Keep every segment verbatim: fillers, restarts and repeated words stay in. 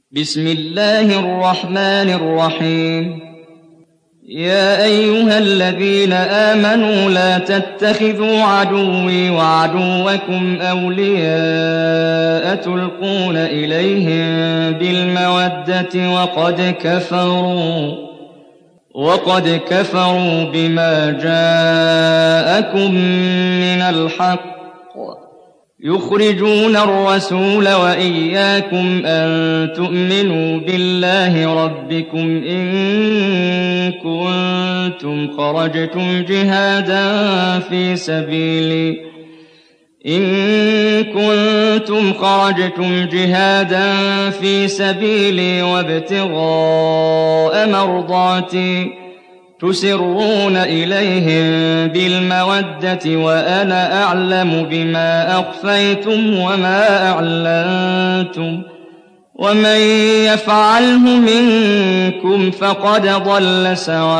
بسم الله الرحمن الرحيم يا أيها الذين آمنوا لا تتخذوا عدوي وعدوكم أولياء تلقون إليهم بالمودة وقد كفروا وقد كفروا بما جاءكم من الحق يخرجون الرسول وإياكم أن تؤمنوا بالله ربكم إن كنتم خرجتم جهادا في سبيلي إن كنتم خرجتم جهادا في سبيلي وابتغاء مرضاتي تسرون إليهم بالمودة وأنا أعلم بما أخفيتم وما أعلنتم ومن يفعله منكم فقد ضل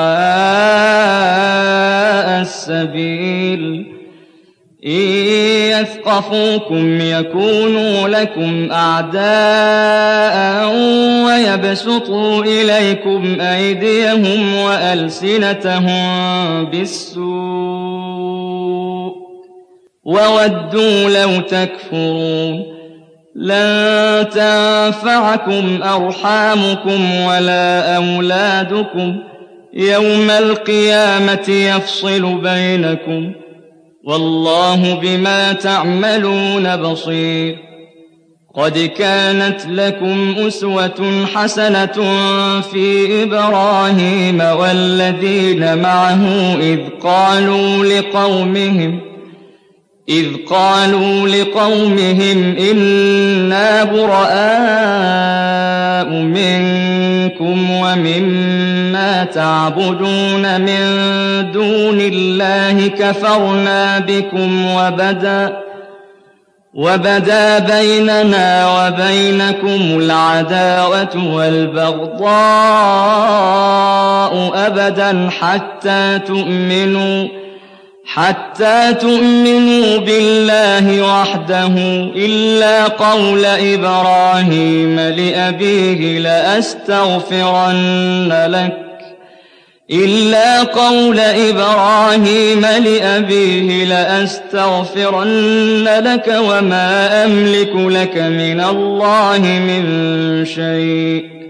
سواء السبيل إن يثقفوكم يكونوا لكم أعداء ويبسطوا إليكم أيديهم وألسنتهم بالسوء وودوا لو تكفرون لن تنفعكم أرحامكم ولا أولادكم يوم القيامة يفصل بينكم والله بما تعملون بصير قد كانت لكم أسوة حسنة في إبراهيم والذين معه إذ قالوا لقومهم إذ قالوا لقومهم إنا براء منكم ومما تعبدون من دون الله كفرنا بكم وبدا وبدا بيننا وبينكم العداوة والبغضاء أبدا حتى تؤمنوا حتى تؤمنوا بالله وحده إلا قول إبراهيم لأبيه لأستغفرن لك إلا قول إبراهيم لأبيه لأستغفرن لك وما أملك لك من الله من شيء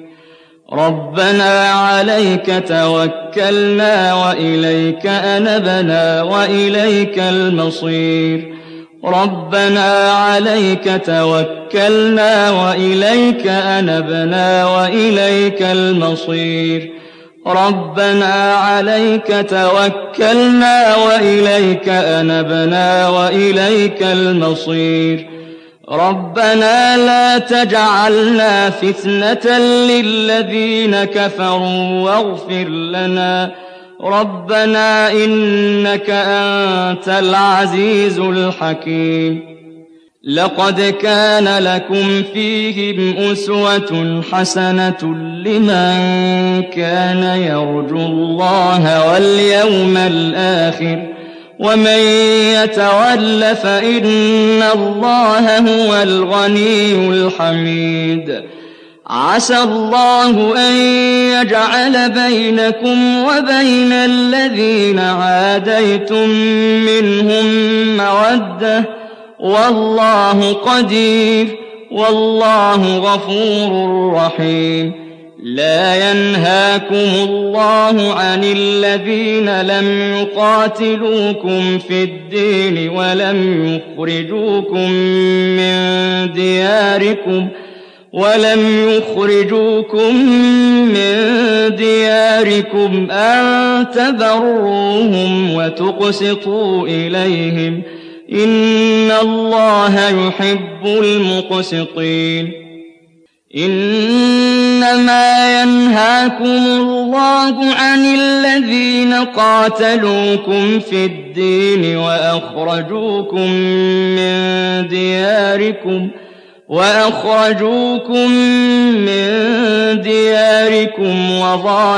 ربنا عليك توكلنا وإليك أنبنا وإليك المصير ربنا عليك توكلنا وإليك أنبنا وإليك المصير ربنا عليك توكلنا وإليك أنبنا وإليك المصير ربنا لا تجعلنا فتنة للذين كفروا واغفر لنا ربنا إنك أنت العزيز الحكيم لقد كان لكم فيهم أسوة حسنة لمن كان يرجو الله واليوم الآخر ومن يتول فإن الله هو الغني الحميد عسى الله أن يجعل بينكم وبين الذين عاديتم منهم مودة والله قدير والله غفور رحيم لا ينهاكم الله عن الذين لم يقاتلوكم في الدين ولم يخرجوكم من دياركم ولم يخرجوكم من دياركم أن تبروهم وتقسطوا إليهم إن الله يحب المقسطين إنما ينهاكم الله عن الذين قاتلوكم في الدين وأخرجوكم من دياركم وأخرجوكم من دياركم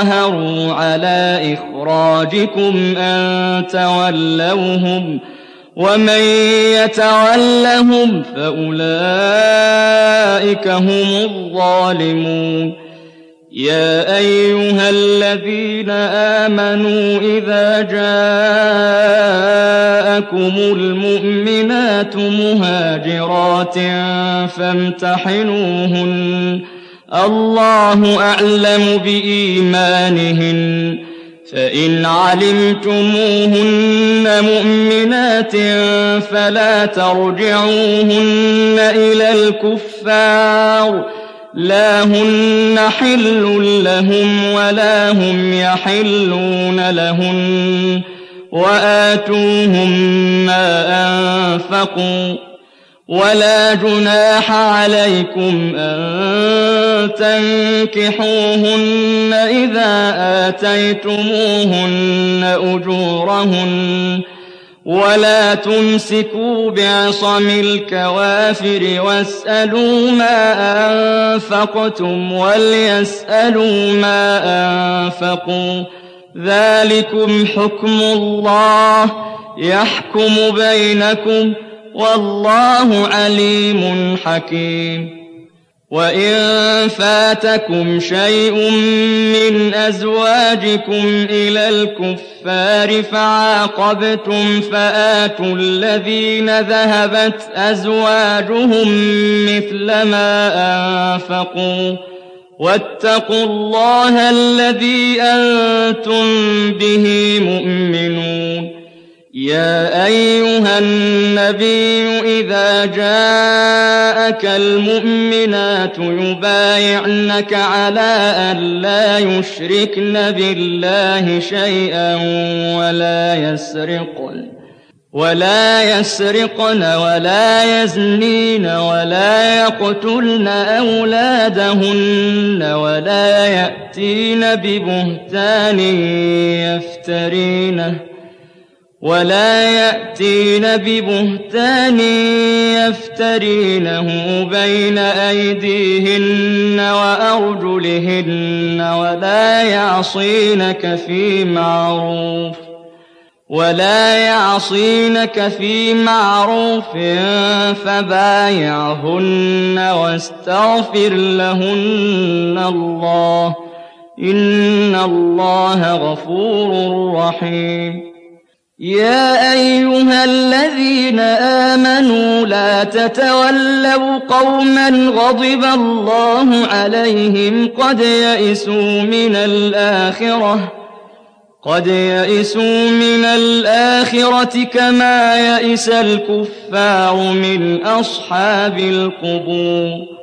وظاهروا على إخراجكم أن تولوهم ومن يتولهم فأولئك هم الظالمون يا أيها الذين آمنوا إذا جاءكم المؤمنات مهاجرات فامتحنوهن الله أعلم بإيمانهن فإن علمتموهن مؤمنات فلا ترجعوهن إلى الكفار لا هن حل لهم ولا هم يحلون لهن وآتوهم ما أنفقوا ولا جناح عليكم أن تنكحوهن إذا آتيتموهن أجورهن ولا تمسكوا بعصم الكوافر واسألوا ما أنفقتم وليسألوا ما أنفقوا ذلكم حكم الله يحكم بينكم والله عليم حكيم وإن فاتكم شيء من أزواجكم إلى الكفار فعاقبتم فآتوا الذين ذهبت أزواجهم مثل ما أنفقوا واتقوا الله الذي أنتم به مؤمنون يا أيها النبي إذا جاءك المؤمنات يبايعنك على أن لا يشركن بالله شيئا ولا يسرقن ولا يسرقن ولا يزنين ولا يقتلن أولادهن ولا يأتين ببهتان يفترينه ولا يأتين ببهتان يفترينه بين أيديهن وأرجلهن ولا يعصينك في معروف ولا يعصينك في معروف فبايعهن واستغفر لهن الله إن الله غفور رحيم يا أيها الذين آمنوا لا تتولوا قوما غضب الله عليهم قد يئسوا من الآخرة قد يئسوا من الآخرة كما يئس الكفار من أصحاب القبور